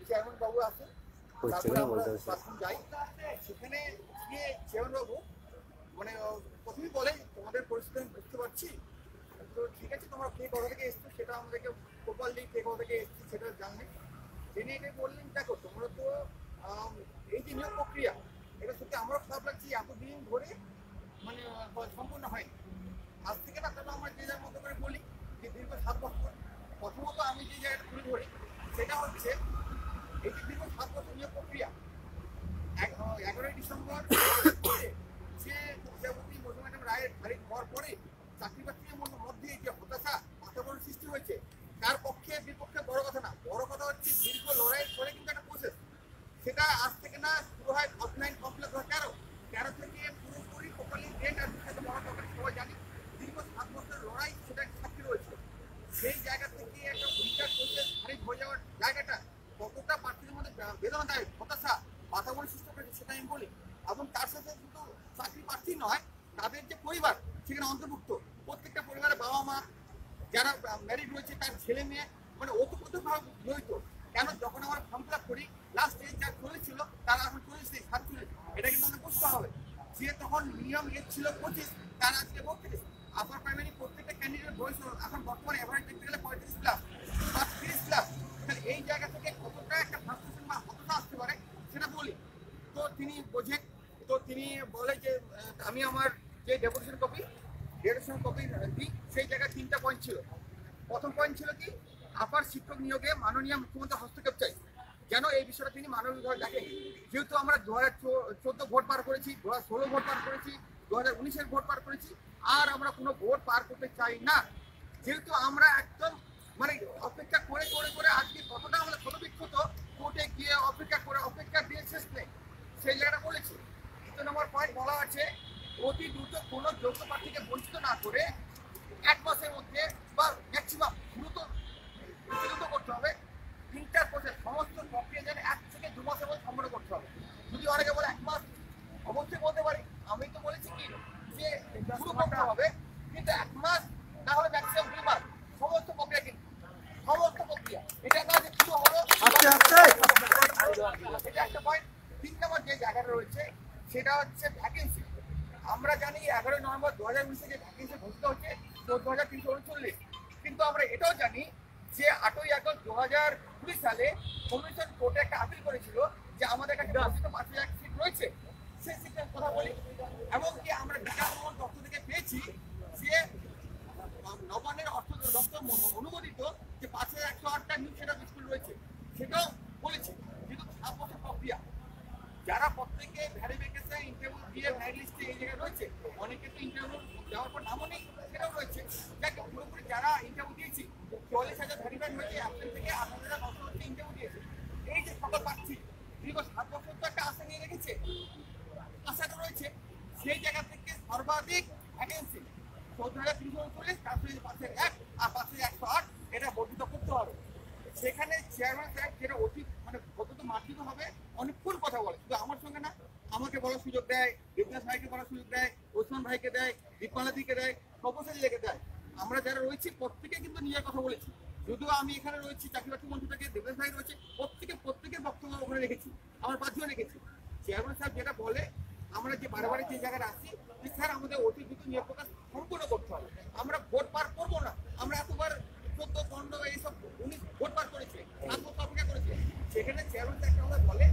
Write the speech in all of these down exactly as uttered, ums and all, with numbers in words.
Chairman বাবু আসেন, তারপরে আমরা বাথরুম যাই, সেখানে গিয়ে চেয়ারম্যান বাবু মানে প্রথমেই বলে তোমাদের পরিস্থিতি আমি বুঝতে পারছি, তো ঠিক আছে তোমরা কে কোথা থেকে এসছো সেটা আমাদেরকে প্রপারলি কে কোথা থেকে এসছি সেটা জানলে জেনে এটাই বললেন দেখো তোমরা তো এই যে নিয়োগ প্রক্রিয়া এটা সত্যি আমারও খারাপ লাগছে এতদিন ধরে মানে সম্পূর্ণ হয়নি। আজ থেকে না তাহলে আমরা যে যার মতো করে বলি যে দীর্ঘ সাত বছর, প্রথমত আমি যে জায়গাটা তুলে ধরি সেটা হচ্ছে এই যে দীর্ঘ সাত বছর নিয়োগ প্রক্রিয়া এগারোই ডিসেম্বর যে বিচারপতি মধু ম্যাডাম রায়ের তারিখ হওয়ার পরে চাকরি বাকরির মধ্যে যে হতাশা বাতাবরণ সৃষ্টি হয়েছে তার পক্ষে বিপক্ষে বড় কথা না, বড় কথা হচ্ছে দীর্ঘ লড়াইয়ের পরে কিন্তু একটা প্রসেস সেটা আজ থেকে না শুরু হয় অফলাইন কমপ্লেক্স হয় তেরো তেরো থেকে পুরোপুরি প্রপারলি ডেট আর সাথে বড় কথা সবাই জানি দীর্ঘ সাত বছরের লড়াই সেটা সাক্ষী রয়েছে। সেই জায়গা থেকে একটা ভূমিকার প্রসেস খারিজ হয়ে যাওয়ার জায়গাটা কতটা প্রার্থীদের মধ্যে বেদনাদায়ক হতাশা বাতাবরণ সৃষ্টি করেছে সেটা আমি বলি। এবং তার সাথে শুধু চাকরি প্রার্থী নয় তাদের যে পরিবার সেখানে অন্তর্ভুক্ত প্রত্যেকটা পরিবারের বাবা মা যারা ম্যারিড রয়েছে তার ছেলে মেয়ে মানে ওতপ্রোতভাবে জড়িত। কেন যখন আমরা ফর্ম ফিল আপ করি লাস্ট এজ যা চলেছিল তারা এখন চল্লিশ নেই সাতচল্লিশ, এটা কিন্তু আমাদের বুঝতে হবে যে তখন মিনিমাম এজ ছিল পঁচিশ তার আজকে বত্রিশ। আপার প্রাইমারি প্রত্যেকটা ক্যান্ডিডেট বয়স এখন বর্তমানে এভারেজ দেখতে গেলে পঁয়ত্রিশ প্লাস বা তিরিশ প্লাস। তাহলে এই জায়গা থেকে কতটা একটা ফ্রাস্ট্রেশন বা কতটা আসতে পারে সেটা বলি। তো তিনি বোঝেন, তো তিনি বলে যে আমি আমার যে ডেপুটেশন কপি ডেপুটেশন কপি দিই সেই জায়গায় তিনটা পয়েন্ট ছিল। প্রথম পয়েন্ট ছিল কি আপার শিক্ষক নিয়োগে মাননীয় মুখ্যমন্ত্রী হস্তক্ষেপ চাই, যেন এই বিষয়টা তিনি মানবিকভাবে দেখেন। যেহেতু আমরা দু হাজার চোদ্দ ভোট পার করেছি, দু হাজার ষোলো ভোট পার করেছি, দু হাজার উনিশের ভোট পার করেছি, আর আমরা কোনো ভোট পার করতে চাই না। যেহেতু আমরা একদম মানে অপেক্ষা করে করে করে আজকে কতটা আমরা ক্ষতবিক্ষত কোর্টে গিয়ে অপেক্ষা করে অপেক্ষা দিয়ে শেষ নেই সেই জায়গাটা বলেছি। দ্বিতীয় নম্বর পয়েন্ট বলা আছে অতি দ্রুত কোনো যোগ্য প্রার্থীকে বঞ্চিত না করে এক মাসের মধ্যে বা ম্যাক্সিমাম দ্রুত দ্রুত করতে হবে। তিনটার প্রসেস সমস্ত প্রক্রিয়া যেন এক থেকে দু মাসের মধ্যে সম্পন্ন করতে হবে। যদি অনেকে বলে এক মাস, অবশ্যই বলতে পারি, আমি তো বলেছি কি যে শুরু করতে হবে কিন্তু এক মাস না হলে ম্যাক্সিমাম দুই মাস সমস্ত প্রক্রিয়া কিন্তু সমস্ত প্রক্রিয়া এটা না যে শুরু হলো এটা একটা পয়েন্ট। তিন নম্বর যে জায়গাটা রয়েছে সেটা হচ্ছে ভ্যাকেন্সি। আমরা জানি এগারোই নভেম্বর দু হাজার উনিশে যে ভ্যাকেন্সি ঘোষিত হচ্ছে চোদ্দ হাজার তিনশো উনচল্লিশ, কিন্তু আমরা এটাও জানি যে আটই আগস্ট দু হাজার কুড়ি সালে কমিশন কোর্টে একটা আপিল করেছিল যে আমাদের কাছে ঘোষিত পাঁচ হাজার সিট রয়েছে, সেই সিটের কথা বলি। এমনকি আমরা বিকাশ ভবন দপ্তর থেকে পেয়েছি যে নবান্নের অর্থ দপ্তর অনুমোদিত যে পাঁচ হাজার একশো আটটা নিউ সেট স্কুল রয়েছে সেটাও বলেছি। কিন্তু সাত বছর প্রক্রিয়া যারা প্রত্যেকে ভ্যারিফিকেশন ইন্টারভিউ দিয়ে ভ্যারি লিস্টে এই জায়গায় রয়েছে, অনেকে তো ইন্টারভিউ দেওয়ার পর নামও নেই সেটাও রয়েছে। দেখ পুরোপুরি যারা ইন্টারভিউ দিয়েছি চল্লিশ হাজার ভ্যারিফাইড হয়েছে অ্যাপ্লিকেন্ট থেকে আট হাজার নশো হচ্ছে ইন্টারভিউ দিয়েছে। এই যে সকল পাচ্ছি দীর্ঘ সাত বছর তো একটা আশা নিয়ে রেখেছে, আশাটা রয়েছে সেই জায়গা থেকে সর্বাধিক ভ্যাকেন্সি চৌদ্দ হাজার তিনশো উনচল্লিশ তার সঙ্গে পাঁচের এক আর পাঁচের একশো আট এটা বর্ধিত করতে হবে। সেখানে চেয়ারম্যান সাহেব যেটা অতি মানে অত্যন্ত মার্জিত হবে অনেকক্ষণ কথা বলে, শুধু আমার সঙ্গে না আমাকে বলার সুযোগ দেয়, দেবনাথ ভাইকে বলার সুযোগ দেয়, ওসমান ভাইকে দেয়, দীপালাদিকে দেয়, সব্যসাচীকে দেয়। আমরা যারা রয়েছি প্রত্যেকে কিন্তু নিজের কথা বলেছি। যদিও আমি এখানে রয়েছি চাকরি বাকরি মন্ত্রী থেকে দেবনাথ ভাই রয়েছে, প্রত্যেকে প্রত্যেকের বক্তব্য ওখানে রেখেছি, আমার বাধ্যও রেখেছি। চেয়ারম্যান সাহেব যেটা বলে আমরা যে বারে বারে যে জায়গায় আসছি যে স্যার আমাদের অতি দ্রুত নিয়োগ প্রকাশ সম্পূর্ণ করতে হবে, আমরা ভোট পার করবো না। আমরা এতবার চোদ্দ পনেরো এইসব উনিশ ভোট পার করেছে, সাত বছর অপেক্ষা করেছে, সেখানে চেয়ারম্যান সাহেব একটা কথা বলে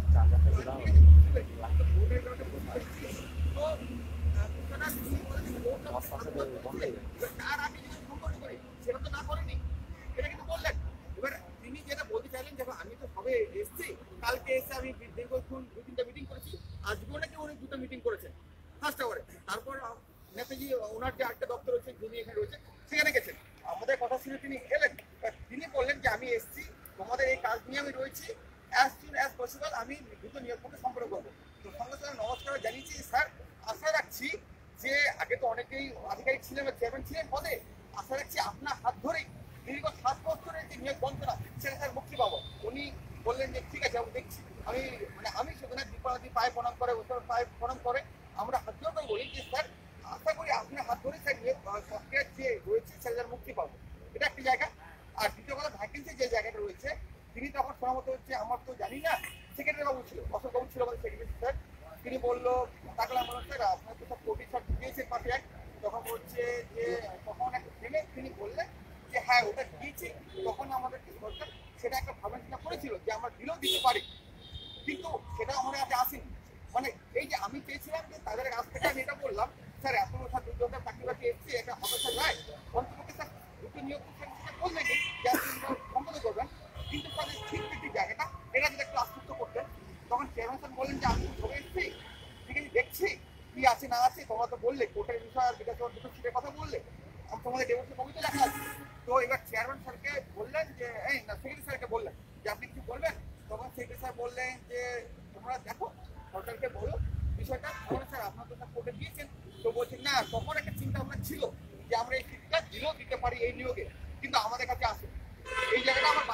তার আগে যদি সম্পর্ক করি সেটা তো না করেনি, এটা কিন্তু বললেন। এবার তিনি যেটা বলতে চাইলেন দেখো আমি তো সবে এসেছি, কালকে এসে আমি দীর্ঘক্ষণ দু তিনটা মিটিং করেছি, আজকেও নাকি উনি দুটো মিটিং করেছেন ফার্স্ট আওয়ারে। তারপর নেতাজি ওনার যে আরেকটা দপ্তর রয়েছে যিনি এখানে রয়েছে সেখানে গেছেন, আমাদের কথা শুনে তিনি এলেন। তিনি বললেন যে আমি এসেছি তোমাদের এই কাজ নিয়ে আমি রয়েছি, অ্যাজ সুন অ্যাজ পসিবল আমি দ্রুত নিয়োগ পক্ষে সম্পর্ক করবো। তো সঙ্গে সঙ্গে নমস্কার জানিয়েছি স্যার, আশা রাখছি যে আগে তো অনেকেই আধিকারিক ছিলেন বা চেয়ারম্যান ছিলেন পদে, আশা রাখছি আপনার হাত ধরেই দীর্ঘ সাত বছরের যে নিয়োগ বঞ্চনা সেটা স্যার মুক্তি পাবো। উনি বললেন যে ঠিক আছে আমি দেখছি, আমি মানে আমি সেখানে দীপালাদি পায়ে প্রণাম করে ওসব পায়ে প্রণাম করে আমরা হাত ধরে বলি যে স্যার আশা করি আপনার হাত ধরে স্যার নিয়োগ প্রক্রিয়া যে রয়েছে সেটা মুক্তি পাবো, এটা একটি জায়গা। আর দ্বিতীয় কথা ভ্যাকেন্সি যে জায়গাটা রয়েছে তিনি তখন সহমত হচ্ছে আমার তো জানি আমাদেরকে সরকার সেটা একটা ভাবনা চিন্তা করেছিল যে আমরা দিলেও দিতে পারি, কিন্তু সেটা আমাদের কাছে আসেনি। মানে এই যে আমি চেয়েছিলাম যে তাদের কাছ থেকে আমি এটা বললাম, স্যার এত স্যার দুটো হাজার চাকরি বাকি এসছে, একটা হতাশা যায় অন্তত স্যার দুটো নিয়োগ বললেন যে আপনি সম্পন্ন করবেন, কিন্তু তাদের ঠিক ঠিক জায়গাটা এটা যদি একটু আশ্বস্ত করতেন। তখন চেয়ারম্যান স্যার বললেন যে আমি ধরে এসেছি, ঠিক আছে দেখছি কি আছে না আছে, তোমরা তো বললে কোর্টের বিষয় আর বিকাশবার দুটো সিটের কথা বললে, আমি তোমাদের ডেমোসের কবিতা লেখা আছে। তো এবার চেয়ারম্যান স্যারকে বললেন যে এই না সেক্রেটারি স্যারকে বললেন যে আপনি কিছু বলবেন। তখন সেক্রেটারি স্যার বললেন যে তোমরা দেখো সরকারকে বলো বিষয়টা। তখন স্যার আপনার তো স্যার কোর্টে দিয়েছেন, তো বলছেন না তখন একটা চিন্তা ভাবনা ছিল যে আমরা এই সিটটা দিলেও দিতে পারি এই নিয়োগে, কিন্তু আমাদের কাছে আসে এই জায়গাটা আমার